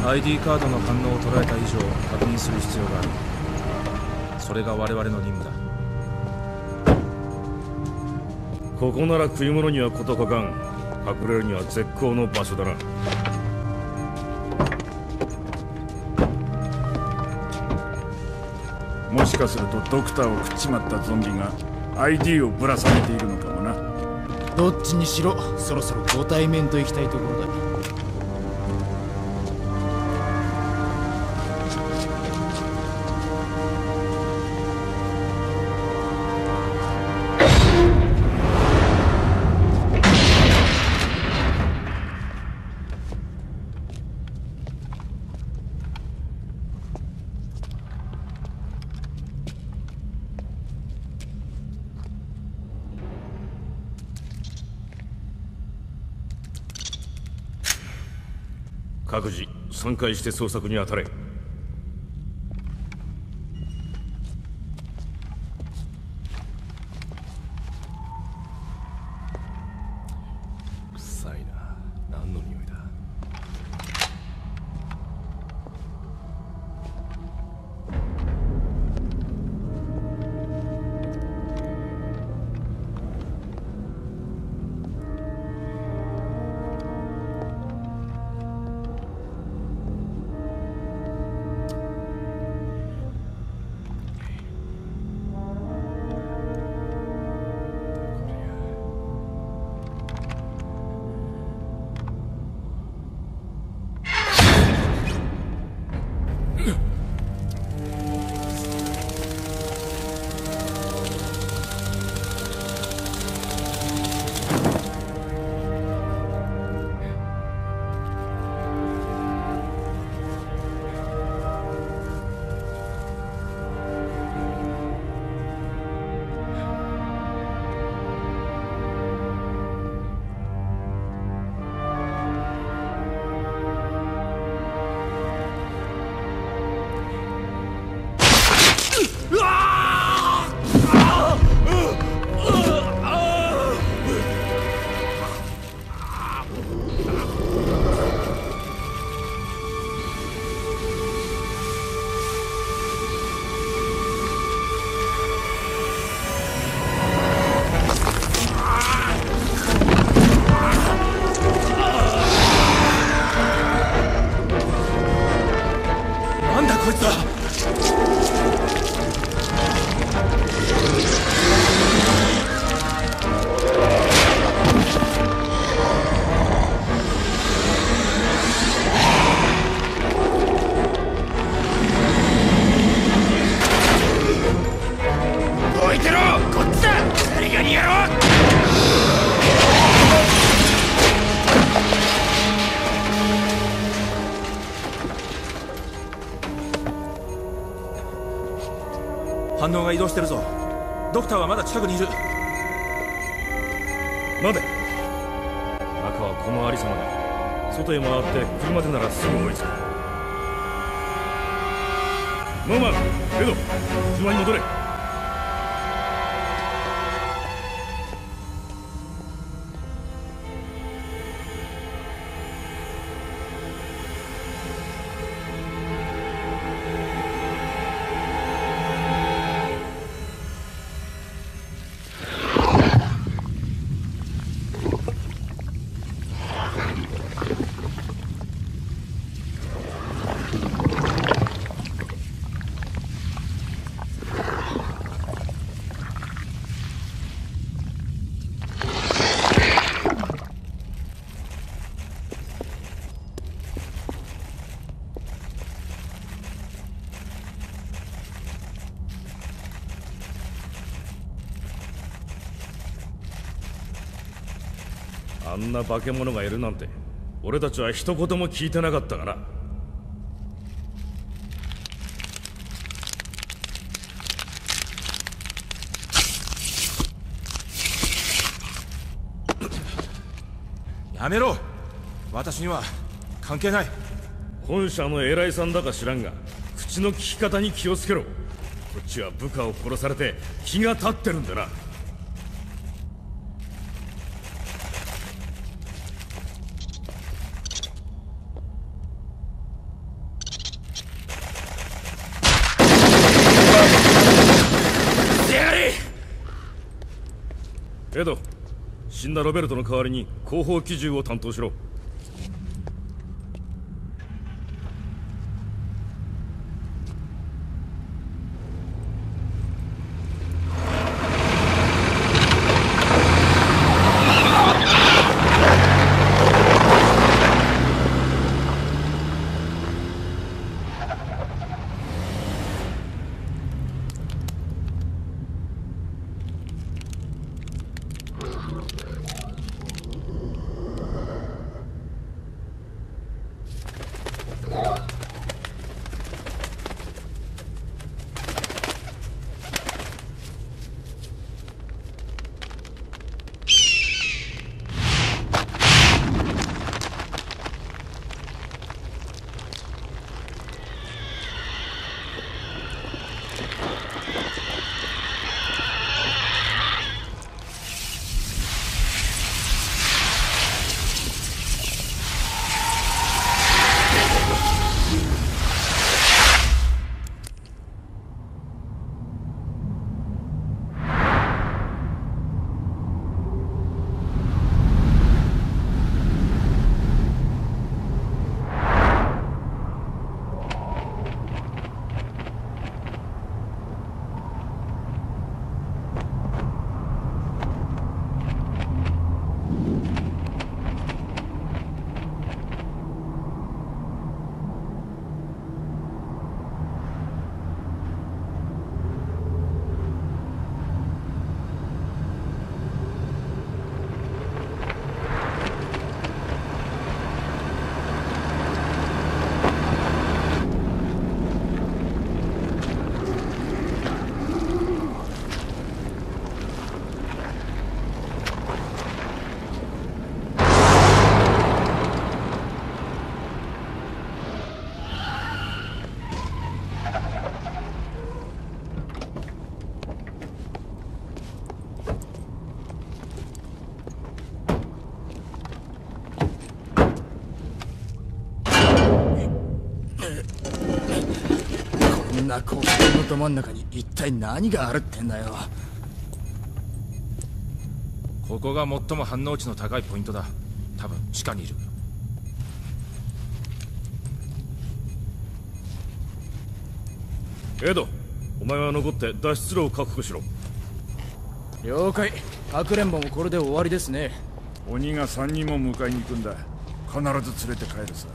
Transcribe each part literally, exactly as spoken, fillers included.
アイディー カードの反応を捉えた以上確認する必要がある。それが我々の任務だ。 ここなら食い物には事欠かん。隠れるには絶好の場所だな。 もしかするとドクターを食っちまったゾンビが アイディー をぶら下げているのかもな。 どっちにしろそろそろご対面と行きたいところだ。 各自散開して捜索に当たれ。臭いな。何の匂いだ。 反応が移動してるぞ。ドクターはまだ近くにいる。 待て。中はこのありさまだ。外へ回って車でならすぐ追いつく。ノーマン、エド、車に戻れ。あんな化け物がいるなんて俺たちは一言も聞いてなかったがな。 やめろ。私には関係ない。 本社の偉いさんだか知らんが口の利き方に気をつけろ。こっちは部下を殺されて気が立ってるんだな。 エド、死んだロベルトの代わりに後方機銃を担当しろ。 こんな高速のど真ん中に一体何があるってんだよ。 ここが最も反応値の高いポイントだ。多分地下にいる。 エド、お前は残って脱出路を確保しろ。 了解。かくれんぼもこれで終わりですね。 鬼がさんにんも迎えに行くんだ。必ず連れて帰るさ。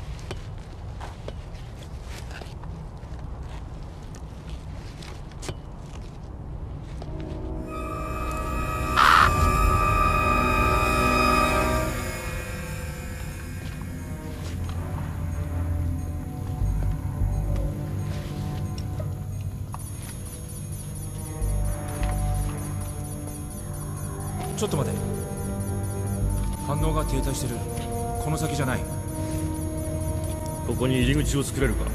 ちょっと待て。反応が停滞してる。この先じゃない。 ここに入り口を作れるか？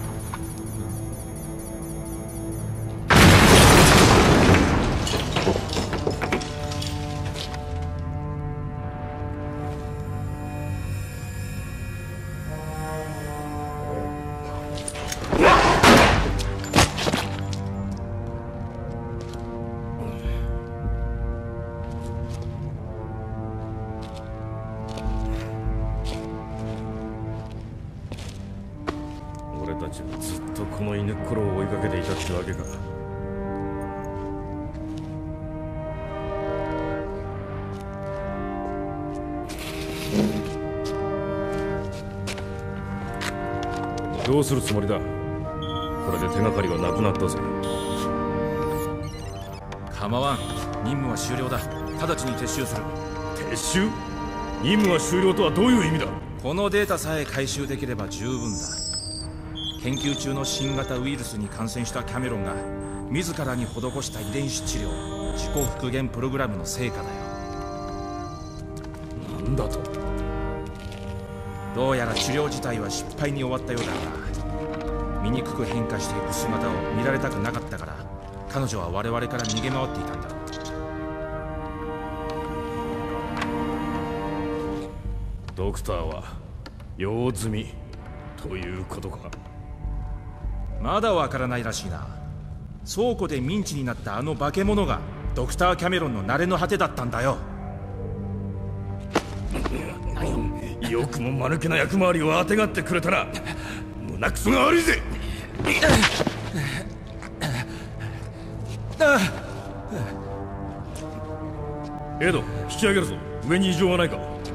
俺たちはずっとこの犬っころを追いかけていたってわけか。どうするつもりだ？これで手がかりがなくなったぜ。 構わん。任務は終了だ。直ちに撤収する。 撤収？任務は終了とはどういう意味だ？ このデータさえ回収できれば十分だ。研究中の新型ウイルスに感染したキャメロンが自らに施した遺伝子治療、自己復元プログラムの成果だよ。 なんだと？ どうやら治療自体は失敗に終わったようだが、醜く変化していく姿を見られたくなかったから、彼女は我々から逃げ回っていたんだろう。 ドクターは用済みということか？ まだわからないらしいな。倉庫でミンチになったあの化け物がドクター・キャメロンの慣れの果てだったんだよ。 よくも間抜けな役回りをあてがってくれたな。胸くそが悪いぜ。エド、引き上げるぞ。上に異常はないか。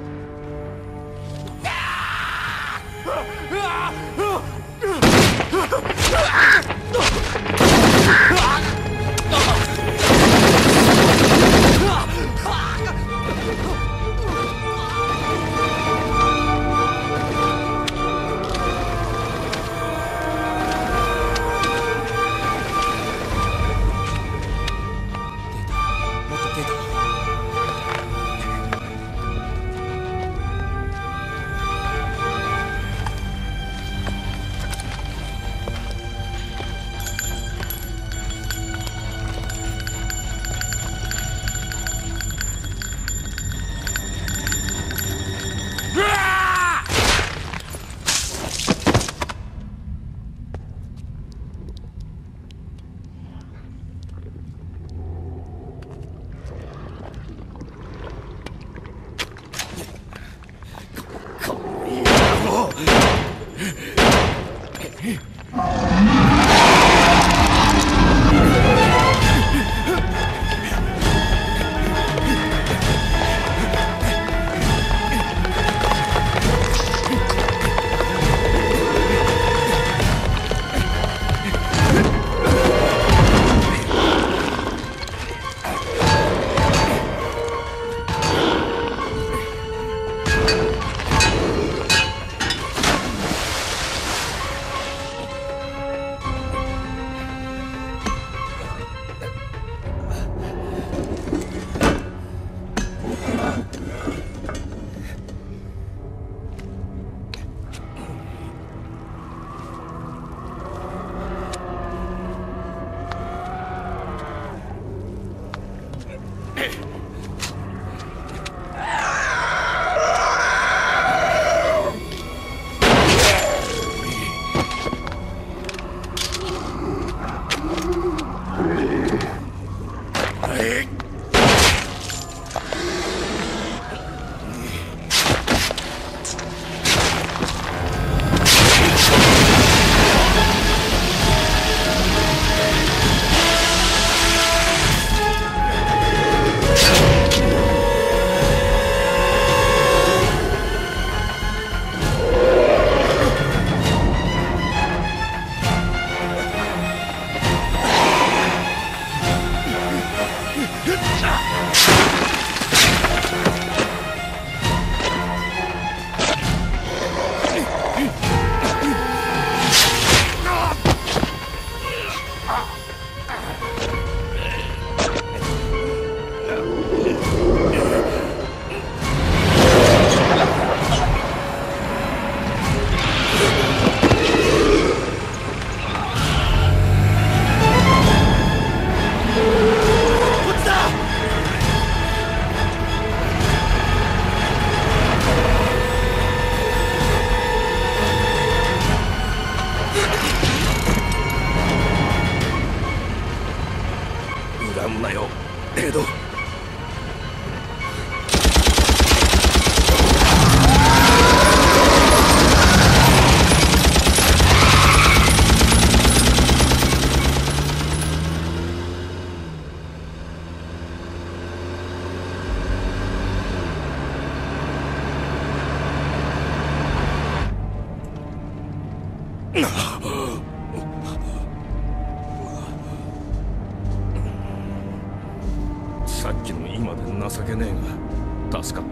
さっきの今で情けねえが助かった。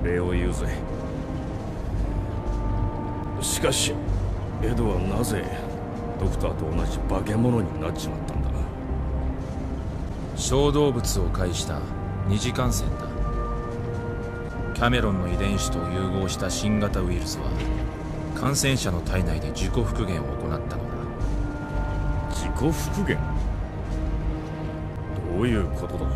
礼を言うぜ。しかしエドはなぜドクターと同じ化け物になっちまったんだ。 小動物を介した二次感染だ。キャメロンの遺伝子と融合した新型ウイルスは感染者の体内で自己復元を行ったのだ。 自己復元？どういうことだ？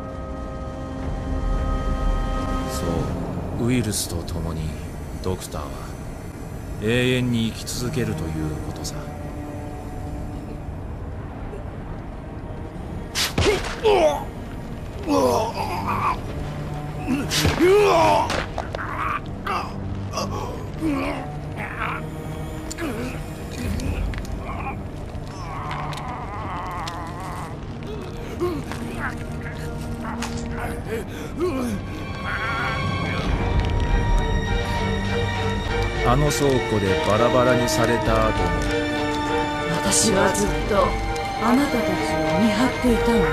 そう、ウイルスと共にドクターは永遠に生き続けるということさ。 あの倉庫でバラバラにされた後も私はずっとあなたたちを見張っていたのよ。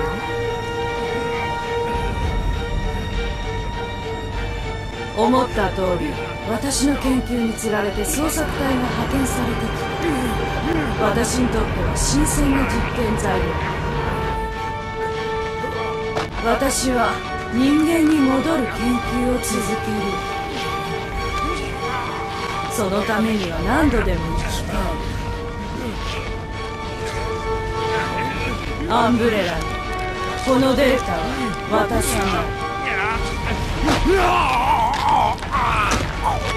思った通り私の研究につられて捜索隊が派遣されてきた。私にとっては新鮮な実験材料。私は人間に戻る研究を続ける。そのためには何度でも生き返る。アンブレラにこのデータを渡さない。